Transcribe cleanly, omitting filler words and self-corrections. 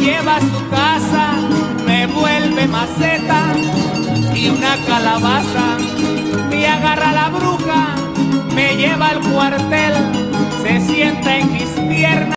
lleva a su casa, me vuelve maceta y una calabaza. Me agarra la bruja, me lleva al cuartel.